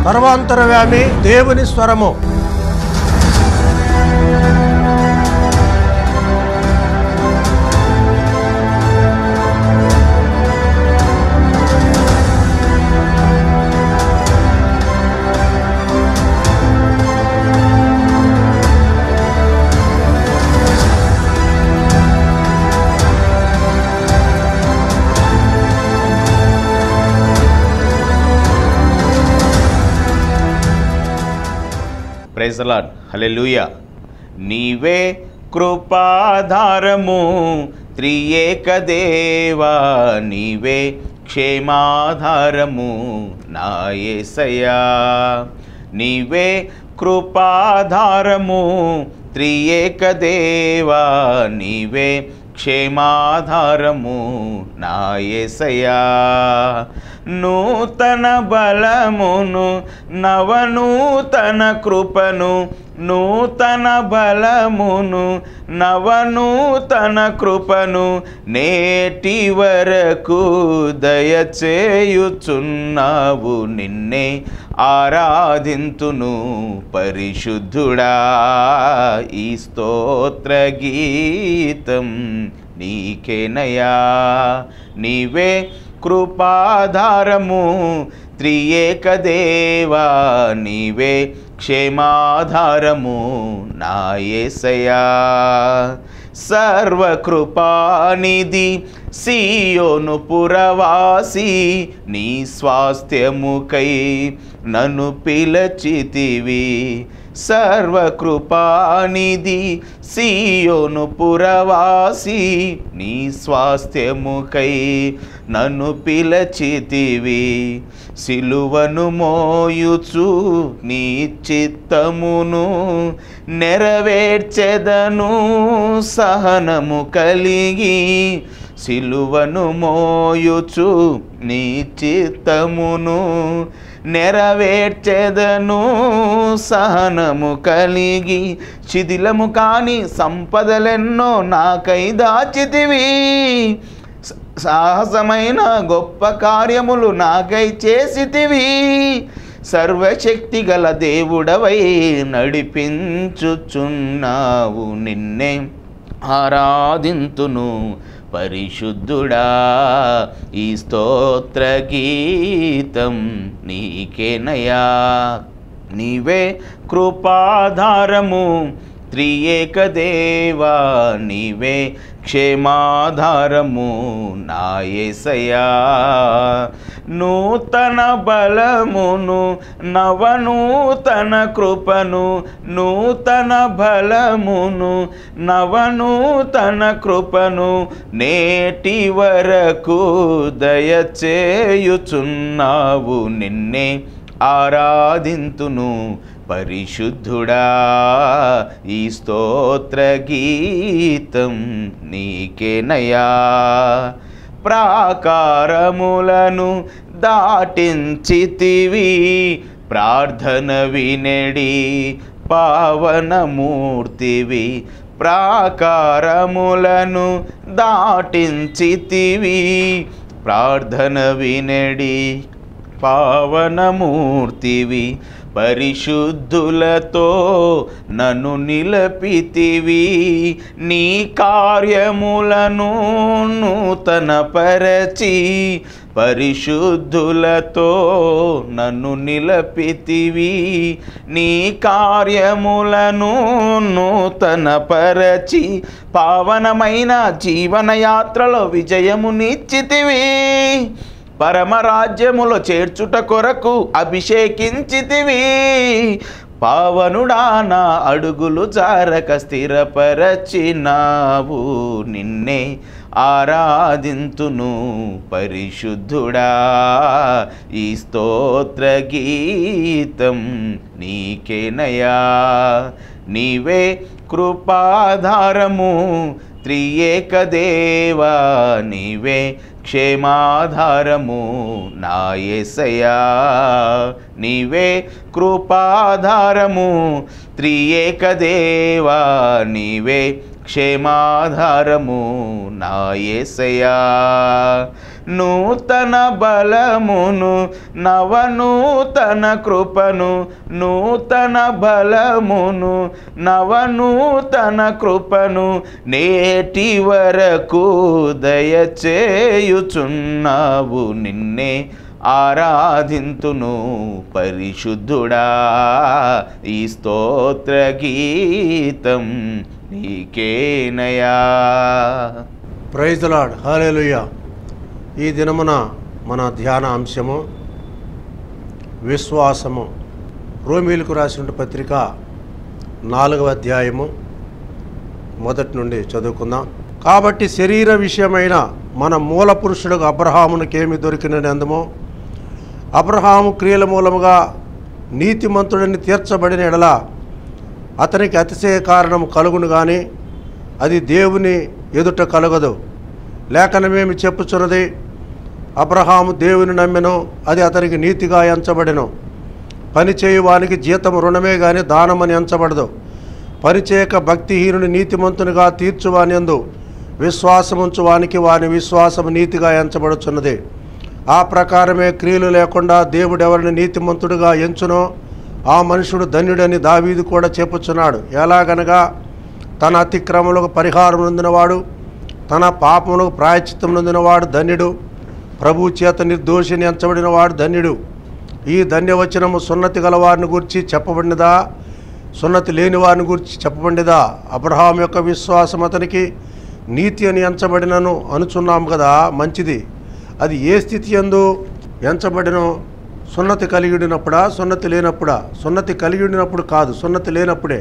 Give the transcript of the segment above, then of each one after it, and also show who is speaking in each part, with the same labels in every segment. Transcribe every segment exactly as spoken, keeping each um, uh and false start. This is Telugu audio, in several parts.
Speaker 1: సర్వాంతరవ్యామి దేవుని స్వరము.
Speaker 2: Praise the Lord. హల్లెలూయా. నీవే కృపాధారము త్రియేక దేవా, నీవే క్షేమాధారము నా యేసయ్యా. నీవే కృపాధారము త్రియేక దేవా, నీవే క్షేమాధారము నా యేసయ్యా. నూతన బలమును నవనూతన కృపను, నూతన బలమును నవనూతన కృపను నేటి వరకు దయచేయుచున్నావు. నిన్నే ఆరాధింతును పరిశుద్ధుడా. ఈ స్తోత్ర గీతం నీకేనయా. నీవే కృపాధారము త్రియేక దేవా, నీవే క్షేమాధారము నా యేసయ్యా. సర్వకృపానిధి సియోను పురవాసి, నీ స్వాస్థ్యముకై నన్ను పిలచితివి. సర్వకృపానిధి సియోను పురవాసి, నీ స్వాస్థ్యముకై నన్ను పిలచితివి. సిలువను మోయుచు నీ చిత్తమును నెరవేర్చెదను సహనము కలిగి. సిలువను మోయుచు నీ చిత్తమును నెరవేర్చెదను సహనము కలిగి. శిథిలము కాని సంపదలెన్నో నాకై దాచితివి. సాహసమైన గొప్ప కార్యములు నాకై చేసితివి. సర్వశక్తి గల దేవుడవై నడిపించుచున్నావు. నిన్నే ఆరాధింతును పరిశుద్ధుడా. ఈ స్తోత్ర గీతం నీకేనయా. నీవే కృపాధారము త్రియేక దేవా, నీవే క్షేమాధారము నా యేసయ్యా. నూతన బలమును నవనూతన కృపను, నూతన బలమును నవనూతన కృపను నేటి వరకు దయచేయుచున్నావు. నిన్నే ఆరాధింతును పరిశుద్ధుడా. ఈ స్తోత్ర గీతం నీకేనయా. ప్రాకారములను దాటించితివి, ప్రార్థన వినడి పావనమూర్తివి. ప్రాకారములను దాటించితివి, ప్రార్థన వినడి పావనమూర్తివి. పరిశుద్ధులతో నన్ను నిలపితివి. నీ కార్యములను నూతన పరచి, పరిశుద్ధులతో నన్ను నిలపితివి. నీ కార్యములను నూతన పరచి, పావనమైన జీవనయాత్రలో విజయమునిచ్చితివి. పరమరాజ్యములో చేర్చుట కొరకు అభిషేకించితివి. పావనుడా నా అడుగులు జారక స్థిరపరచినావు. నిన్నే ఆరాధింతును పరిశుద్ధుడా. ఈ స్తోత్ర గీతం నీకేనయా. నీవే కృపాధారము త్రియేక దేవా, నీవే క్షేమాధారము నా యేసయ్యా. నీవే కృపాధారము త్రియేక దేవా, నీవే క్షేమాధారము నా యేసయ్యా. నూతన బలమును నవనూతన కృపను నూతన బలమును నవనూతన కృపను నేటి వరకు దయచేయుచున్నావు. నిన్నే ఆరాధింతును పరిశుద్ధుడా, ఈ స్తోత్ర గీతం నీకేనయా.
Speaker 1: Praise the Lord, hallelujah. ఈ దినమున మన ధ్యాన అంశము విశ్వాసము. రోమీలకు రాసిన పత్రిక నాలుగవ అధ్యాయము మొదటి నుండి చదువుకుందాం. కాబట్టి శరీర విషయమైన మన మూల పురుషుడు అబ్రహామునికేమి దొరికినందుమో అబ్రహాము క్రియల మూలముగా నీతిమంతుడిని తీర్చబడిన ఎడల అతనికి అతిశయ కారణం కలుగును కానీ అది దేవుని ఎదుట కలగదు. లేఖనమేమి చెప్పుచున్నది? అబ్రహాము దేవుని నమ్మెను, అది అతనికి నీతిగా ఎంచబడెను. పని చేయువానికి జీతం రుణమే గాని దానమని ఎంచబడదు. పరిచేయక భక్తిహీనుని నీతిమంతునిగా తీర్చువానియందు విశ్వాసముంచు వానికి వాని విశ్వాసము నీతిగా ఎంచబడుచున్నది. ఆ ప్రకారమే క్రియలు లేకుండా దేవుడు ఎవరిని నీతిమంతుడిగా ఎంచునో ఆ మనుషుడు ధన్యుడని దావీదు కూడా చెప్పుచున్నాడు. ఎలాగనగా తన అతిక్రమములకు పరిహారం నొందినవాడు, తన పాపములకు ప్రాయశ్చిత్తం నొందినవాడు ధన్యుడు. ప్రభు చేత నిర్దోషిని ఎంచబడినవాడు ధన్యుడు. ఈ ధన్యవచనము సున్నతి గలవారిని గురించి చెప్పబడినదా, సున్నతి లేని వారిని గురించి చెప్పబడినదా? అబ్రహాం యొక్క విశ్వాసం అతనికి నీతి అని ఎంచబడినను అనుచున్నాం కదా. మంచిది. అది ఏ స్థితి యందు ఎంచబడినో? సున్నతి కలిగి ఉండినప్పుడా, సున్నతి లేనప్పుడా? సున్నతి కలిగి ఉండినప్పుడు కాదు, సున్నతి లేనప్పుడే.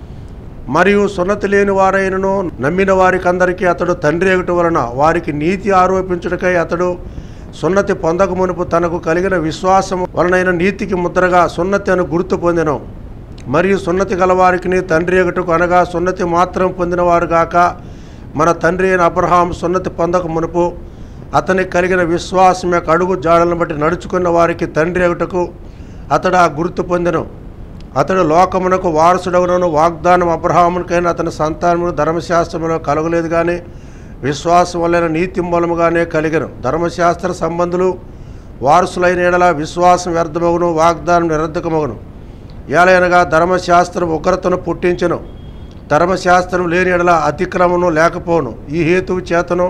Speaker 1: మరియు సున్నతి లేని వారైనను నమ్మిన వారికి అందరికీ అతడు తండ్రి ఎగుట వలన వారికి నీతి ఆరోపించుటకై అతడు సున్నతి పొందక మునుపు తనకు కలిగిన విశ్వాసము వలనైన నీతికి ముద్రగా సున్నతి అను గుర్తు పొందెను. మరియు సున్నతి గలవారికి తండ్రి ఎగుటకు అనగా సున్నతి మాత్రం పొందినవారు గాక మన తండ్రి అయిన అబ్రహాం సున్నతి పొందక మునుపు అతనికి కలిగిన విశ్వాసం యొక్క అడుగు జాడలను బట్టి నడుచుకున్న వారికి తండ్రి ఎగుటకు అతడు ఆ గుర్తు పొందెను. అతడు లోకమునకు వారసుడగునను వాగ్దానం అబ్రహామునికైనా అతని సంతానము ధర్మశాస్త్రములో కలగలేదు కానీ విశ్వాసం వలన నీతి మూలముగానే కలిగెను. ధర్మశాస్త్ర సంబంధులు వారసులైన ఎడల విశ్వాసం వ్యర్థమగును, వాగ్దానం నిరర్ధకమగును. ఏలయనగా ధర్మశాస్త్రం ఉగ్రతను పుట్టించెను, ధర్మశాస్త్రం లేని ఎడల అతిక్రమను లేకపోను. ఈ హేతువు చేతను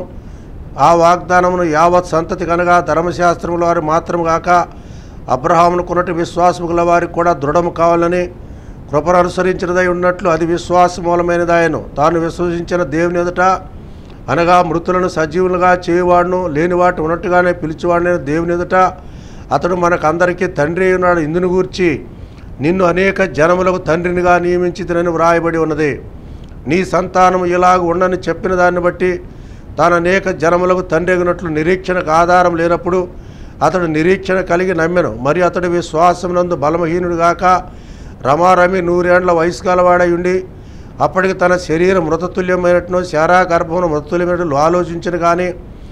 Speaker 1: ఆ వాగ్దానమును యావత్ సంతతి కనగా ధర్మశాస్త్రముల వారు మాత్రము గాక అబ్రహామును కొన్నటి విశ్వాసము గల వారికి కూడా దృఢము కావాలని కృపను అనుసరించినదై ఉన్నట్లు అది విశ్వాస మూలమైనదాయను. తాను విశ్వసించిన దేవుని ఎదుట అనగా మృతులను సజీవులుగా చేయువాడును, లేని వాటి ఉన్నట్టుగానే పిలిచేవాడిని దేవుని ఎదుట అతడు మనకందరికీ తండ్రి ఉన్నాడు. ఇందును గూర్చి నిన్ను అనేక జనములకు తండ్రినిగా నియమించితినని వ్రాయబడి ఉన్నది. నీ సంతానము ఇలాగ ఉండని చెప్పిన దాన్ని బట్టి తాను అనేక జనములకు తండ్రి అగినట్లు నిరీక్షణకు ఆధారం లేనప్పుడు అతడు నిరీక్షణ కలిగి నమ్మెను. మరి అతడు విశ్వాసమునందు బలమహీనుడు గాక రమారమి నూరేండ్ల వయసు గలవాడై ఉండి అప్పటికి తన శరీరం మృతతుల్యమైనట్టును శారా గర్భమును మృతతుల్యమైనట్లు ఆలోచించను కానీ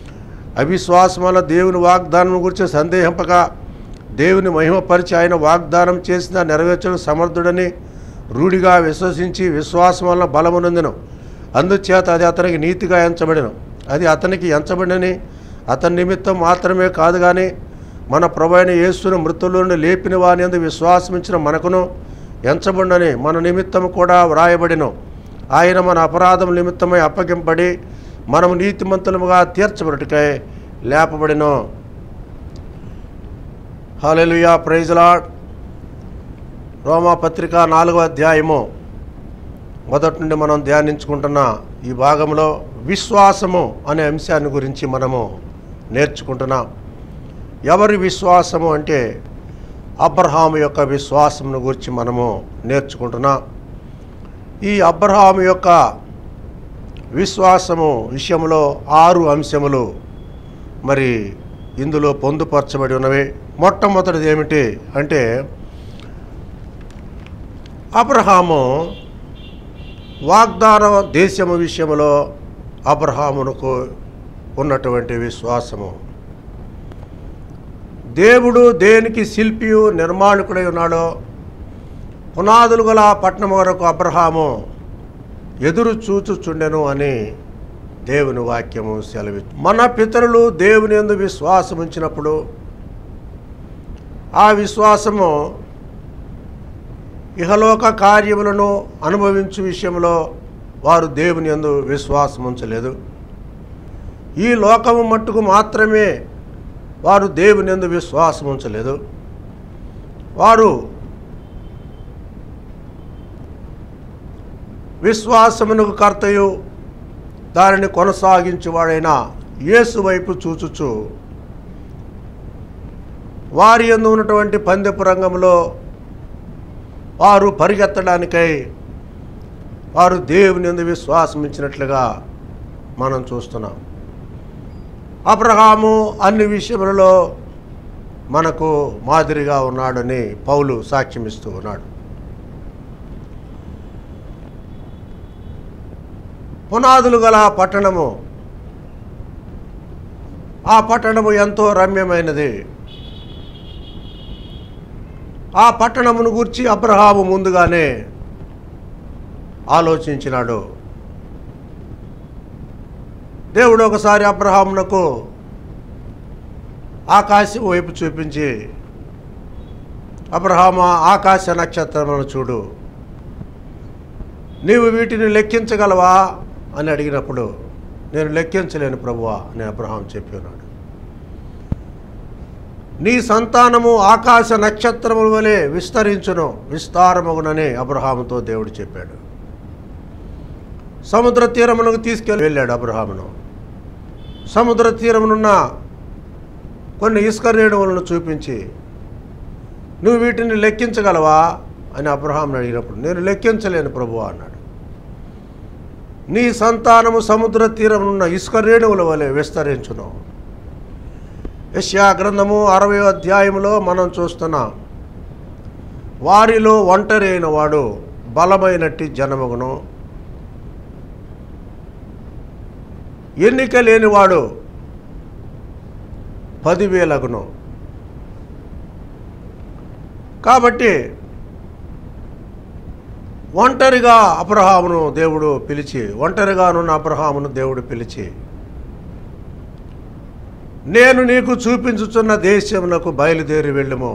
Speaker 1: అవిశ్వాసం వల్ల దేవుని వాగ్దానం గురించి సందేహింపక దేవుని మహిమపరిచి ఆయన వాగ్దానం చేసిన నెరవేర్చడం సమర్థుడని రూఢిగా విశ్వసించి విశ్వాసం వలన బలమునందెను. అందుచేత అది అతనికి నీతిగా ఎంచబడెను. అది అతనికి ఎంచబడినని అతని నిమిత్తం మాత్రమే కాదు కానీ మన ప్రభువైన యేసును మృతుల నుండి లేపిన వాని యందు విశ్వాసమించిన మనకును ఎంచబడినని మన నిమిత్తము కూడా వ్రాయబడిను. ఆయన మన అపరాధం నిమిత్తమై అప్పగింపబడి మనము నీతిమంతులముగా తీర్చబడుటకై లేపబడిను. Hallelujah, praise the Lord. రోమా పత్రిక నాలుగవ అధ్యాయము మొదటి నుండి మనం ధ్యానించుకుంటున్న ఈ భాగంలో విశ్వాసము అనే అంశాన్ని గురించి మనము నేర్చుకుంటున్నాం. ఎవరి విశ్వాసము అంటే అబ్రహాము యొక్క విశ్వాసమును గురించి మనము నేర్చుకుంటున్నాం. ఈ అబ్రహాము యొక్క విశ్వాసము విషయంలో ఆరు అంశములు మరి ఇందులో పొందుపరచబడి ఉన్నవి. మొట్టమొదటిది ఏమిటి అంటే అబ్రహాము వాగ్దాన దేశము విషయంలో అబ్రహామునకు ఉన్నటువంటి విశ్వాసము. దేవుడు దేనికి శిల్పియు నిర్మాణకుడై ఉన్నాడో పునాదులు గల పట్టణం వరకు అబ్రహాము ఎదురు చూచుచుండెను అని దేవుని వాక్యము సెలవి. మన పితరులు దేవుని యందు విశ్వాసం ఉంచినప్పుడు ఆ విశ్వాసము ఇహలోక కార్యములను అనుభవించు విషయంలో వారు దేవుని యందు విశ్వాసం ఉంచలేదు. ఈ లోకము మట్టుకు మాత్రమే వారు దేవుని యందు విశ్వాసం ఉంచలేదు. వారు విశ్వాసమునకు కర్తయు దానిని కొనసాగించువాడైన యేసు వైపు చూచుచు వారి యందు ఉన్నటువంటి పందెపు రంగంలో వారు పరిగెత్తడానికై వారు దేవుని యందు విశ్వాసం ఇచ్చినట్లుగా మనం చూస్తున్నాం. అబ్రహాము అన్ని విషయములలో మనకు మాదిరిగా ఉన్నాడని పౌలు సాక్ష్యం ఇస్తూ ఉన్నాడు. పునాదులు గల పట్టణము, ఆ పట్టణము ఎంతో రమ్యమైనది. ఆ పట్టణమును గూర్చి అబ్రహాము ముందుగానే ఆలోచించినాడు. దేవుడు ఒకసారి అబ్రహామునకు ఆకాశం వైపు చూపించి, అబ్రహాము ఆకాశ నక్షత్రములను చూడు, నీవు వీటిని లెక్కించగలవా అని అడిగినప్పుడు, నేను లెక్కించలేను ప్రభువా అని అబ్రహాం చెప్పి ఉన్నాడు. నీ సంతానము ఆకాశ నక్షత్రముల వలె విస్తరించును, విస్తారమగునని అబ్రహాముతో దేవుడు చెప్పాడు. సముద్ర తీరమునకు తీసుకెళ్ళి వెళ్ళాడు అబ్రహామును. సముద్ర తీరమునున్న కొన్ని ఇసుక రేణువులను చూపించి, నువ్వు వీటిని లెక్కించగలవా అని అబ్రహామును అడిగినప్పుడు, నేను లెక్కించలేను ప్రభువా అన్నాడు. నీ సంతానము సముద్ర తీరమునున్న ఇసుక రేణువుల వలె విస్తరించును. యెషయా గ్రంథము అరవై అధ్యాయంలో మనం చూస్తున్నాం, వారిలో ఒంటరి అయిన వాడు బలమైనట్టి జనమగును, ఎన్నిక లేనివాడు పదివేలగును. కాబట్టి ఒంటరిగా అబ్రహామును దేవుడు పిలిచి ఒంటరిగానున్న అబ్రహామును దేవుడు పిలిచి నేను నీకు చూపించుచున్న దేశమునకు బయలుదేరి వెళ్ళుము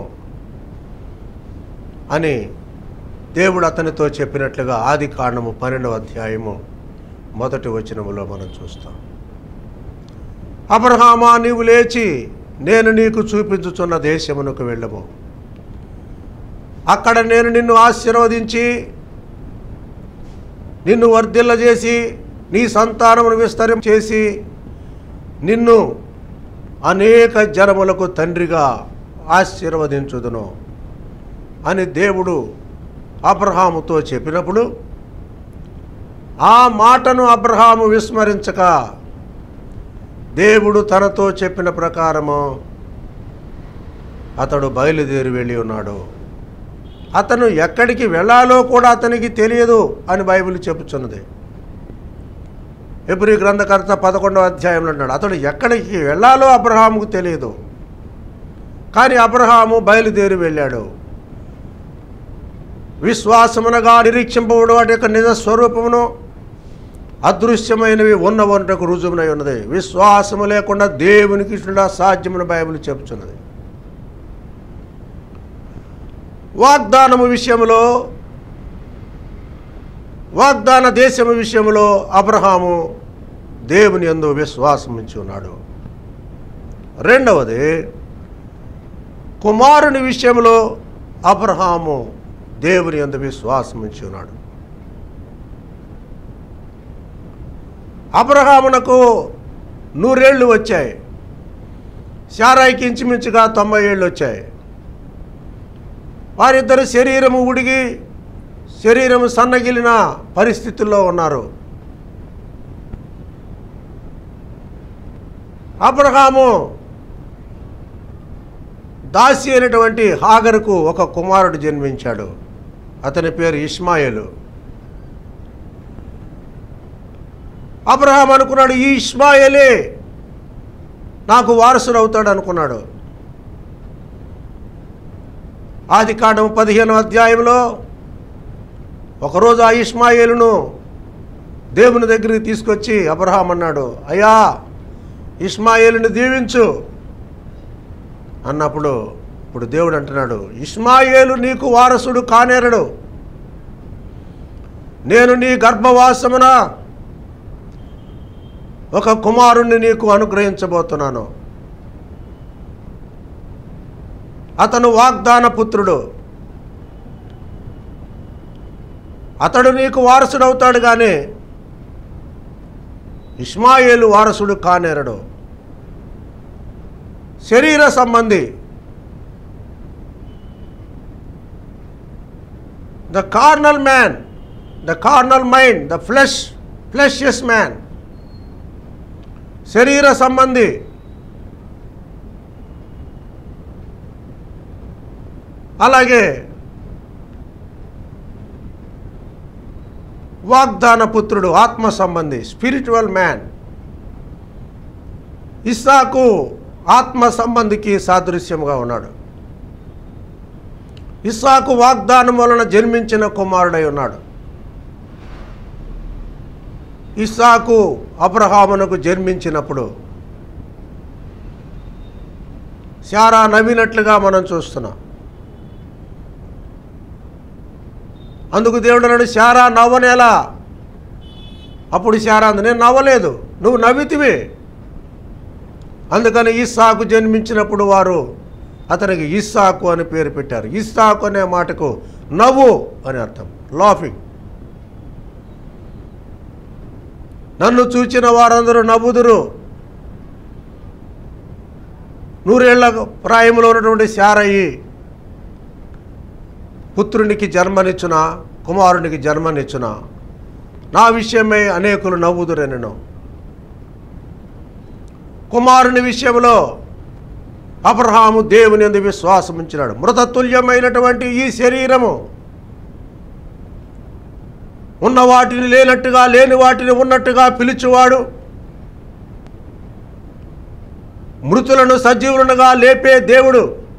Speaker 1: అని దేవుడు అతనితో చెప్పినట్లుగా ఆది కాండము పన్నెండవ అధ్యాయము మొదటి వచనములో మనం చూస్తాం. అబ్రహామా, నీవు లేచి నేను నీకు చూపించుచున్న దేశమునకు వెళ్ళము, అక్కడ నేను నిన్ను ఆశీర్వదించి నిన్ను వర్ధిల్లజేసి నీ సంతానమును విస్తరం చేసి నిన్ను అనేక జనములకు తండ్రిగా ఆశీర్వదించుదును అని దేవుడు అబ్రహాముతో చెప్పినప్పుడు, ఆ మాటను అబ్రహాము విస్మరించక దేవుడు తనతో చెప్పిన ప్రకారము అతడు బయలుదేరి వెళ్ళి ఉన్నాడు. అతను ఎక్కడికి వెళ్ళాలో కూడా అతనికి తెలియదు అని బైబిల్ చెప్పుచున్నది. హెబ్రీ గ్రంథకర్త పదకొండవ అధ్యాయంలో అన్నాడు, అతడు ఎక్కడికి వెళ్ళాలో అబ్రహాముకు తెలియదు, కానీ అబ్రహాము బయలుదేరి వెళ్ళాడు. విశ్వాసమునగా నిరీక్షింపబడు వాటి యొక్క నిజ స్వరూపమును అదృశ్యమైనవి ఉన్నవన్నకు రుజువునై ఉన్నది. విశ్వాసము లేకుండా దేవునికి ఇష్టం సాధ్యమని బైబిల్ చెప్పుచున్నది. వాగ్దానము విషయంలో, వాగ్దాన దేశము విషయంలో అబ్రహాము దేవుని యందు విశ్వాసం ఉంచి ఉన్నాడు. రెండవది, కుమారుని విషయంలో అబ్రహాము దేవుని యందు విశ్వాసం ఉంచి ఉన్నాడు. అబ్రహామునకు నూరేళ్ళు వచ్చాయి, శారాయికి ఇంచుమించుగా తొంభై ఏళ్ళు వచ్చాయి. వారిద్దరు శరీరము ఉడిగి శరీరము సన్నగిలిన పరిస్థితుల్లో ఉన్నారు. అబ్రహాము దాసి అయినటువంటి హాగరుకు ఒక కుమారుడు జన్మించాడు. అతని పేరు ఇష్మాయేలు. అబ్రహాం అనుకున్నాడు, ఈ ఇష్మాయేలే నాకు వారసుడు అవుతాడు అనుకున్నాడు. ఆది కాండం పదిహేనవ అధ్యాయంలో ఒకరోజు ఆ ఇష్మాయేలును దేవుని దగ్గరికి తీసుకొచ్చి అబ్రహాం అన్నాడు, అయ్యా ఇష్మాయేలుని దీవించు అన్నప్పుడు ఇప్పుడు దేవుడు అంటున్నాడు, ఇష్మాయేలు నీకు వారసుడు కానేరడు, నేను నీ గర్భవాసమున ఒక కుమారుణ్ణి నీకు అనుగ్రహించబోతున్నాను, అతను వాగ్దాన పుత్రుడు, అతడు నీకు వారసుడవుతాడు కానీ ఇష్మాయేలు వారసుడు కానేరడు. శరీర సంబంధి, the carnal man, the carnal mind, the flesh fleshious man, శరీర సంబంధి. అలాగే వాగ్దాన పుత్రుడు, ఆత్మ సంబంధి, స్పిరిచువల్ మ్యాన్. ఇస్సాకు ఆత్మ సంబంధికి సాదృశ్యముగా ఉన్నాడు. ఇస్సాకు వాగ్దానం వలన జన్మించిన కుమారుడై ఉన్నాడు. ఇస్సాకు అబ్రహామునకు జన్మించినప్పుడు శారా నవ్వినట్లుగా మనం చూస్తున్నాం. అందుకు దేవుడు అన్నాడు, శారా నవ్వనేలా? అప్పుడు శారా అంది, నేను నవ్వలేదు, నువ్వు నవ్వితివి. అందుకని ఇస్సాకు జన్మించినప్పుడు వారు అతనికి ఇస్సాకు అని పేరు పెట్టారు. ఇస్సాకు అనే మాటకు నవ్వు అని అర్థం, లాఫింగ్. నన్ను చూచిన వారందరూ నవ్వుదురు. నూరేళ్ల ప్రాయంలో ఉన్నటువంటి శారయి పుత్రునికి జన్మనిచ్చున, కుమారునికి జన్మనిచ్చున, నా విషయమై అనేకులు నవ్వుదురనెను. కుమారుని విషయంలో అబ్రహాము దేవుని యందు విశ్వాసం ఉంచినాడు. మృతతుల్యమైనటువంటి ఈ శరీరము ఉన్న వాటిని లేనట్టుగా, లేని వాటిని ఉన్నట్టుగా పిలుచువాడు, మృతులను సజీవులుగా లేపే దేవుడు,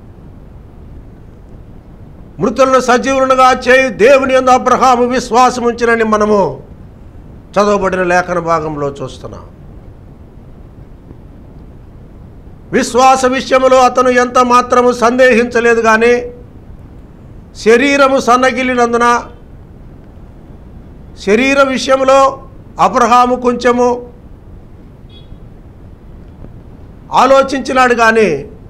Speaker 1: మృతులను సజీవులుగా చేయు దేవుని యందు అబ్రహాము విశ్వాసం ఉంచినని మనము చదవబడిన లేఖన భాగంలో చూస్తున్నాం. విశ్వాస విషయంలో అతను ఎంత మాత్రము సందేహించలేదు. కానీ శరీరము సన్నగిలినందున శరీర విషయంలో అబ్రహాము కొంచెము ఆలోచించినాడు. కానీ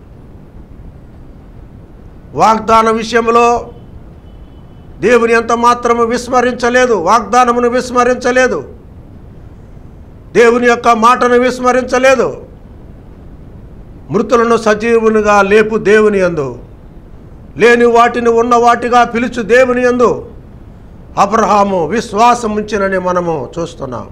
Speaker 1: వాగ్దాన విషయంలో దేవుని ఎంత మాత్రము విస్మరించలేదు, వాగ్దానమును విస్మరించలేదు, దేవుని యొక్క మాటను విస్మరించలేదు. మృతులను సజీవునిగా లేపు దేవుని యందు, లేని వాటిని ఉన్న వాటిగా పిలుచు దేవుని యందు అబ్రహాము విశ్వాసం ఉంచినని మనము చూస్తున్నాం.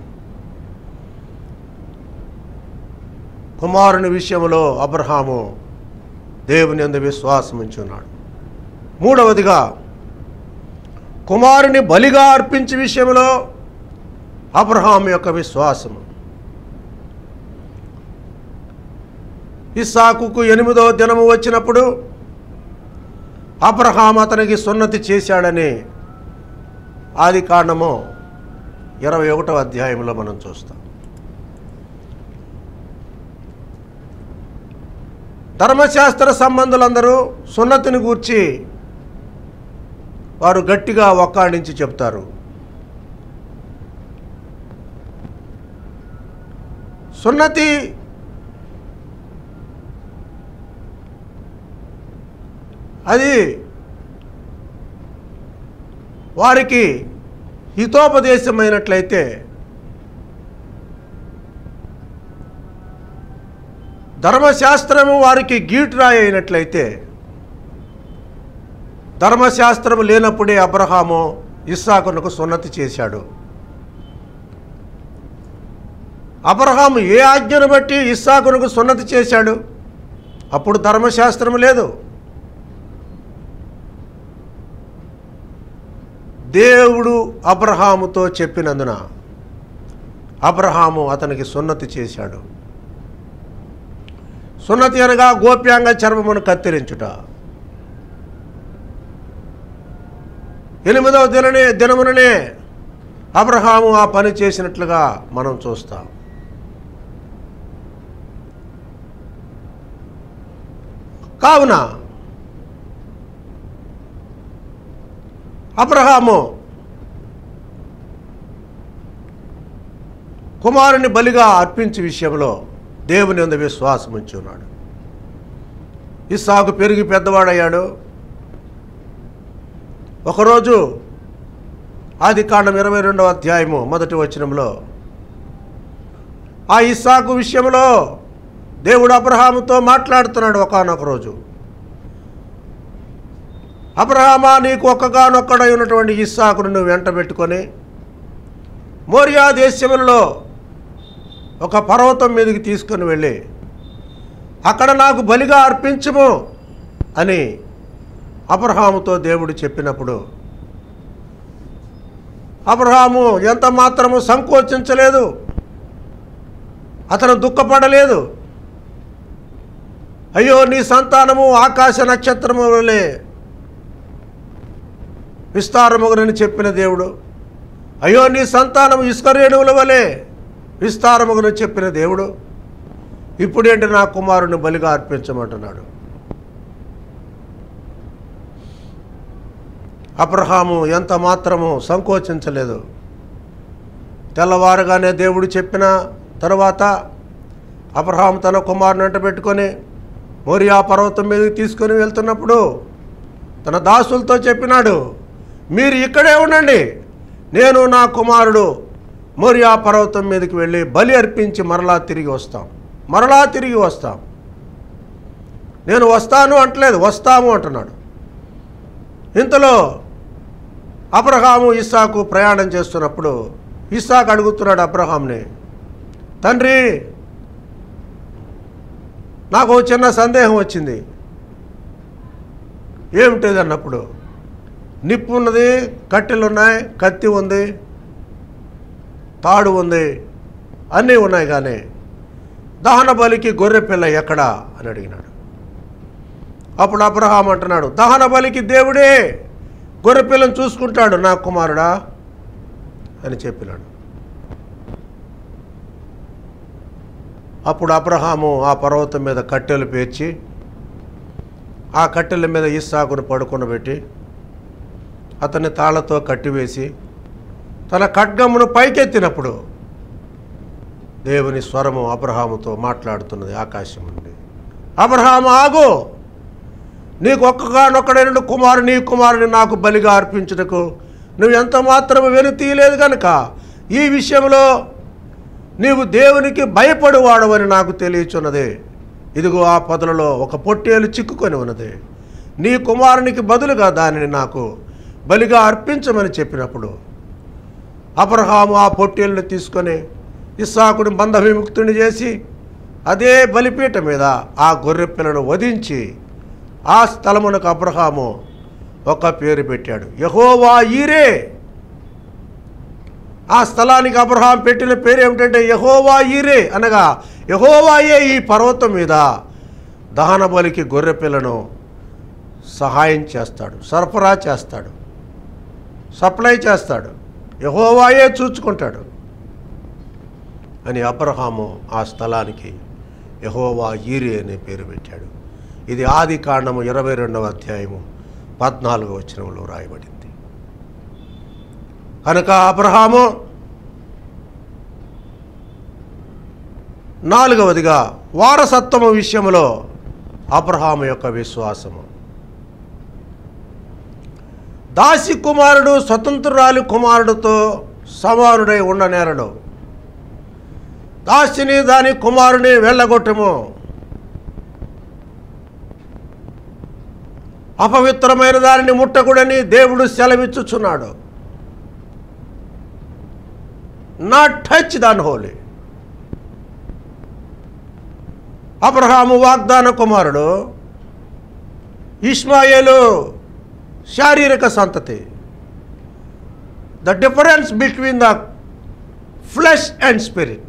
Speaker 1: కుమారుని విషయంలో అబ్రహాము దేవుని యందు విశ్వాసం ఉంచున్నాడు. మూడవదిగా కుమారుని బలిగా అర్పించే విషయంలో అబ్రహాము యొక్క విశ్వాసము. ఇస్సాకుకు ఎనిమిదవ దినము వచ్చినప్పుడు అబ్రహాము అతనికి సున్నతి చేశాడని ఆది కాండము ఇరవై ఒకటవ అధ్యాయంలో మనం చూస్తాం. ధర్మశాస్త్ర సంబంధులందరూ సున్నతిని గూర్చి వారు గట్టిగా ఒక్కాడించి చెప్తారు. సున్నతి అది వారికి హితోపదేశమైనట్లయితే ధర్మశాస్త్రము వారికి గీటురాయి అయినట్లయితే, ధర్మశాస్త్రము లేనప్పుడే అబ్రహాము ఇస్సాకునకు సున్నతి చేశాడు. అబ్రహాము ఏ ఆజ్ఞను బట్టి ఇస్సాకునకు సున్నతి చేశాడు? అప్పుడు ధర్మశాస్త్రము లేదు. దేవుడు అబ్రహాముతో చెప్పినందున అబ్రహాము అతనికి సున్నతి చేశాడు. సున్నతి అనగా గోప్యాంగ చర్మమును కత్తిరించుట. ఎనిమిదవ దిననే దినముననే అబ్రహాము ఆ పని చేసినట్లుగా మనం చూస్తాం. కావున అబ్రహాము కుమారుని బలిగా అర్పించే విషయంలో దేవుని యందు విశ్వాసం ఉంచి ఉన్నాడు. ఇస్సాకు పెరిగి పెద్దవాడయ్యాడు. ఒకరోజు ఆదికాండం ఇరవై రెండవ అధ్యాయము మొదటి వచనంలో ఆ ఇస్సాకు విషయంలో దేవుడు అబ్రహాముతో మాట్లాడుతున్నాడు. ఒకానొక రోజు, అబ్రహామా, నీకు ఒక్కగానొక్కడై ఉన్నటువంటి ఇస్సాకును నువ్వు వెంట పెట్టుకొని మోరియా దేశంలో ఒక పర్వతం మీదకి తీసుకొని వెళ్ళి అక్కడ నాకు బలిగా అర్పించుము అని అబ్రహాముతో దేవుడు చెప్పినప్పుడు అబ్రహాము ఎంత మాత్రము సంకోచించలేదు, అతను దుఃఖపడలేదు. అయ్యో, నీ సంతానము ఆకాశ నక్షత్రము వలె విస్తారముగునని చెప్పిన దేవుడు, అయ్యో నీ సంతానము ఇసుక రేణువుల వలె విస్తారముగునని చెప్పిన దేవుడు ఇప్పుడేంటి నా కుమారుని బలిగా అర్పించమంటున్నాడు. అబ్రహాము ఎంత మాత్రము సంకోచించలేదు. తెల్లవారుగానే దేవుడు చెప్పిన తరువాత అబ్రహాము తన కుమారుని వెంట పెట్టుకొని మోరియా పర్వతం మీదకి తీసుకొని వెళ్తున్నప్పుడు తన దాసులతో చెప్పినాడు, మీరు ఇక్కడే ఉండండి, నేను నా కుమారుడు మోరియా పర్వతం మీదకి వెళ్ళి బలి అర్పించి మరలా తిరిగి వస్తాం మరలా తిరిగి వస్తాం నేను వస్తాను అంటలేదు, వస్తాము అంటున్నాడు. ఇంతలో అబ్రహాము ఇస్సాకు ప్రయాణం చేస్తున్నప్పుడు ఇస్సాకు అడుగుతున్నాడు అబ్రహాంని, తండ్రి, నాకు చిన్న సందేహం వచ్చింది. ఏమిటిది అన్నప్పుడు, నిప్పు ఉన్నది, కట్టెలు ఉన్నాయి, కత్తి ఉంది, తాడు ఉంది, అన్నీ ఉన్నాయి, కానీ దహన బలికి గొర్రె పిల్ల ఎక్కడా అని అడిగినాడు. అప్పుడు అబ్రహాం అంటున్నాడు, దహన బలికి దేవుడే గొర్రె పిల్లను చూసుకుంటాడు నా కుమారుడా అని చెప్పినాడు. అప్పుడు అబ్రహాము ఆ పర్వతం మీద కట్టెలు పేర్చి ఆ కట్టెల మీద ఇస్సాకును పడుకొనబెట్టి అతన్ని తాళ్లతో కట్టివేసి తన ఖడ్గమును పైకెత్తినప్పుడు దేవుని స్వరము అబ్రహాముతో మాట్లాడుతున్నది ఆకాశం నుండి. అబ్రహాము, ఆగు, నీకు ఒక్కగానొక్కడైన కుమారుని నీ కుమారుని నాకు బలిగా అర్పించుటకు నువ్వు ఎంత మాత్రము వెనుతీయలేదు కనుక ఈ విషయంలో నీవు దేవునికి భయపడువాడవని నాకు తెలియచున్నది. ఇదిగో ఆ పొదలలో ఒక పొట్టేలు చిక్కుకొని ఉన్నది, నీ కుమారునికి బదులుగా దానిని నాకు బలిగా అర్పించమని చెప్పినప్పుడు అబ్రహాము ఆ పొట్టేలుని తీసుకొని ఇస్సాకుని బంధ విముక్తుని చేసి అదే బలిపీఠ మీద ఆ గొర్రె పిల్లను వధించి ఆ స్థలమునకు అబ్రహాము ఒక పేరు పెట్టాడు, యెహోవా ఈరే. ఆ స్థలానికి అబ్రహాం పెట్టిన పేరు ఏమిటంటే యెహోవా ఈరే, అనగా యెహోవాయే ఈ పర్వతం మీద దహన బలికి గొర్రె పిల్లను సహాయం చేస్తాడు, సరఫరా చేస్తాడు, సప్లై చేస్తాడు, యెహోవాయే చూచుకుంటాడు అని అబ్రహాము ఆ స్థలానికి యెహోవా ఈరే అనే పేరు పెట్టాడు. ఇది ఆది కాండము ఇరవై రెండవ అధ్యాయము పద్నాలుగో వచనంలో రాయబడింది. కనుక అబ్రహాము నాలుగవదిగా వారసత్వము విషయంలో అబ్రహాము యొక్క విశ్వాసము. దాసి కుమారుడు స్వతంత్రురాలి కుమారుడితో సమానుడై ఉండనేరడు. దాసిని దాని కుమారుని వెళ్ళగొట్టము, అపవిత్రమైన దానిని ముట్టకూడని దేవుడు సెలవిచ్చుచున్నాడు. Not touch than holy. Abraham వాగ్దాన కుమారుడు, ఇష్మాయేలు శారీరక సంతతి. The difference between the flesh and spirit,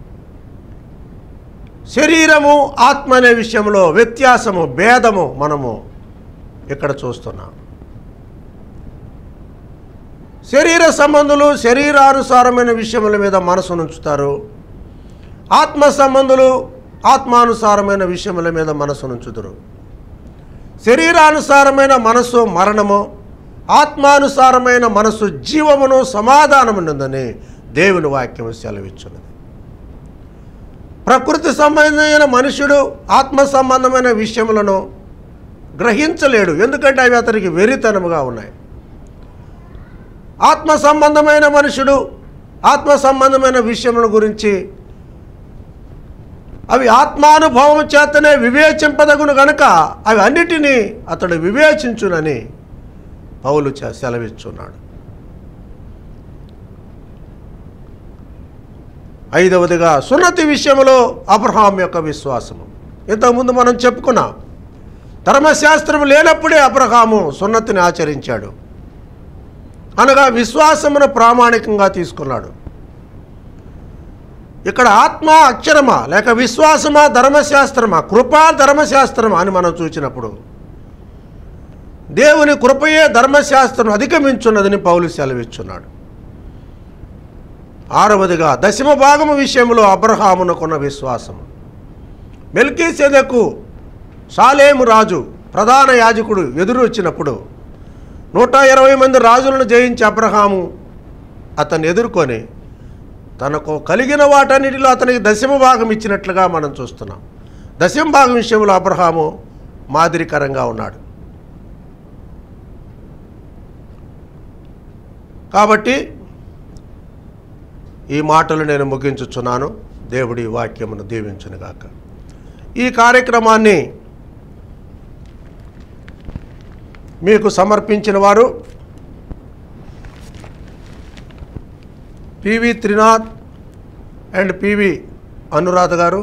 Speaker 1: శరీరము ఆత్మ అనే విషయంలో వ్యత్యాసము, భేదము మనము ఇక్కడ చూస్తున్నాం. శరీర సంబంధులు శరీరానుసారమైన విషయముల మీద మనసు ఉంచుతారు. ఆత్మ సంబంధులు ఆత్మానుసారమైన విషయముల మీద మనసు ఉంచుతారు. శరీరానుసారమైన మనసు మరణము, ఆత్మానుసారమైన మనసు జీవమును సమాధానమునందని దేవుని వాక్యము సెలవిచ్చున్నది. ప్రకృతి సంబంధమైన మనుషుడు ఆత్మ సంబంధమైన విషయములను గ్రహించలేడు, ఎందుకంటే అవి అతనికి వెరితనముగా ఉన్నాయి. ఆత్మ సంబంధమైన మనుషుడు ఆత్మ సంబంధమైన విషయముల గురించి అవి ఆత్మానుభవం చేతనే వివేచింపదగును గనుక అవి అన్నిటినీ అతడు వివేచించునని పౌలు సెలవిచ్చున్నాడు. ఐదవదిగా సున్నతి విషయంలో అబ్రహాం యొక్క విశ్వాసము. ఇంతకుముందు మనం చెప్పుకున్నాం, ధర్మశాస్త్రం లేనప్పుడే అబ్రహాము సున్నతిని ఆచరించాడు, అనగా విశ్వాసమును ప్రామాణికంగా తీసుకున్నాడు. ఇక్కడ ఆత్మ అక్షరమా లేక విశ్వాసమా ధర్మశాస్త్రమా, కృపా ధర్మశాస్త్రమా అని మనం చూసినప్పుడు దేవుని కృపయే ధర్మశాస్త్రం అధిగమించున్నదని పౌలు సెలవిచ్చున్నాడు. ఆరవదిగా దశమ భాగము విషయంలో అబ్రహామునకున్న విశ్వాసము. మెల్కీసెదెకు షాలేము రాజు ప్రధాన యాజకుడు ఎదురు వచ్చినప్పుడు నూట ఇరవై మంది రాజులను జయించి అబ్రహాము అతన్ని ఎదుర్కొని తనకు కలిగిన వాటన్నిటిలో అతనికి దశమ భాగం ఇచ్చినట్లుగా మనం చూస్తున్నాం. దశమ భాగం విషయంలో అబ్రహాము మాదిరికరంగా ఉన్నాడు. కాబట్టి ఈ మాటలు నేను ముగించుచున్నాను. దేవుడి వాక్యమును దీవించునుగాక. ఈ కార్యక్రమాన్ని మీకు సమర్పించిన వారు PV Trinath and PV Anuradha garu,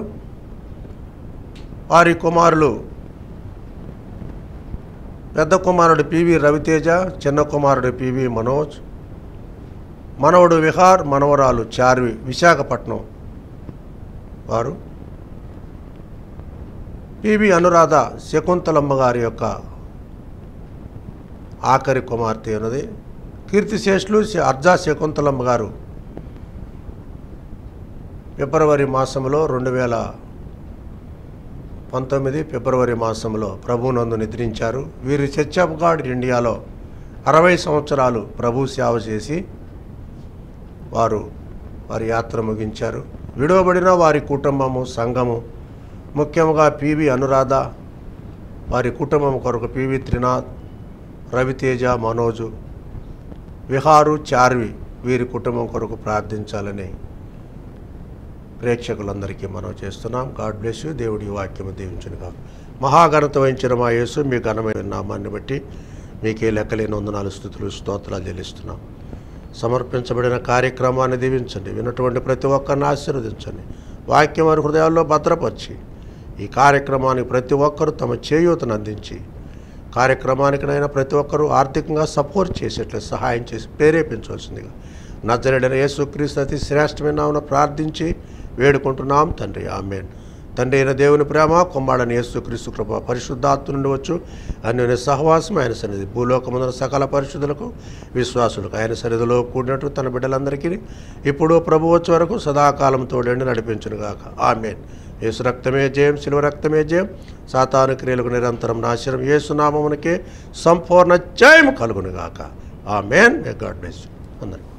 Speaker 1: వారి కుమారులు పెద్ద కుమారుడు పివి రవితేజ, చిన్న కుమారుడు పివి మనోజ్, మనవడు విహార్, మనవరాలు చార్వి, విశాఖపట్నం వారు. పివి అనురాధ శకుంతలమ్మ గారి యొక్క ఆఖరి కుమార్తె ఉన్నది. కీర్తిశేషులు అర్జా శకుంతలమ్మ గారు ఫిబ్రవరి మాసంలో రెండు వేల పంతొమ్మిది ఫిబ్రవరి మాసంలో ప్రభువునందు నిద్రించారు. వీరు చర్చ్ ఆఫ్ గాడ్ ఇండియాలో అరవై సంవత్సరాలు ప్రభు సేవ చేసి వారు వారి యాత్ర ముగించారు. విడవబడిన వారి కుటుంబము సంఘము, ముఖ్యంగా పివి అనురాధ వారి కుటుంబం కొరకు పివి త్రినాథ్, రవితేజ, మనోజు, విహారు, చార్వి వీరి కుటుంబం కొరకు ప్రార్థించాలని ప్రేక్షకులందరికీ మనం చేస్తున్నాం. God bless you. దేవుడి వాక్యము దీవించునుగా. మహాఘనత వహించిన మా యేసు మీ ఘనమైన నామాన్ని బట్టి మీకే లెక్కలేని వందనాలు, స్తుతులు, స్తోత్రాలు చెల్లిస్తున్నాం. సమర్పించబడిన కార్యక్రమాన్ని దీవించండి. విన్నటువంటి ప్రతి ఒక్కరిని ఆశీర్వదించండి. వాక్యం వారి హృదయాల్లో భద్రపరిచి ఈ కార్యక్రమానికి ప్రతి ఒక్కరూ తమ చేయూతను అందించి కార్యక్రమానికినైనా ప్రతి ఒక్కరూ ఆర్థికంగా సపోర్ట్ చేసేట్లు సహాయం చేసి ప్రేరేపించవలసిందిగా నజరేయుడైన యేసుక్రీస్తు అతి శ్రేష్టమైన నామమున ప్రార్థించి వేడుకుంటున్నాం తండ్రి, ఆమేన్. తండ్రి అయిన దేవుని ప్రేమ, కుమారుడైన యేసుక్రీస్తు కృప, పరిశుద్ధాత్మ నుండి వచ్చు అన్యోన్య సహవాసం ఆయన సన్నిధి, భూలోకమున సకల పరిశుద్ధులకు విశ్వాసులకు ఆయన సన్నిధిలో కూడినట్టు తన బిడ్డలందరికీ ఇప్పుడు ప్రభు వచ్చే వరకు సదాకాలం తోడండి నడిపించునుగాక. ఆమేన్. యేసు రక్తమే జయం, శిలువ రక్తమే జయం, సాతాను క్రియలకు నిరంతరం నాశనం, యేసు నామమునకే సంపూర్ణ జయం కలుగునుగాక. Amen. May God bless you అందరికీ.